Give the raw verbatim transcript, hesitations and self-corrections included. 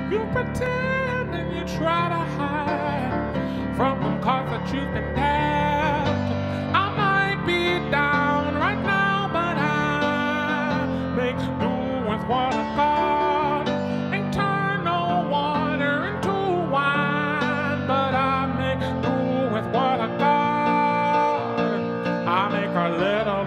You pretend and you try to hide from the cards that you've been dealt. I might be down right now, but I make do with what I got. Ain't turn no water into wine, but I make do with what I got. I make a little